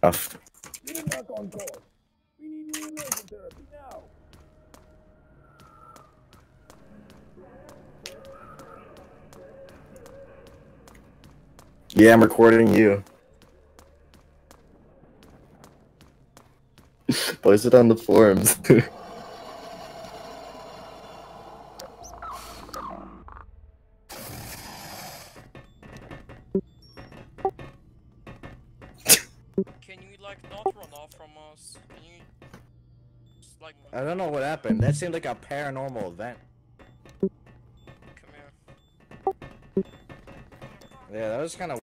Off. Get back on course. We need new immersion therapy now. Yeah, I'm recording you. Post it on the forums. Can you like not run off from us? Can you just like I don't know what happened. That seemed like a paranormal event. come here? Yeah, that was kind of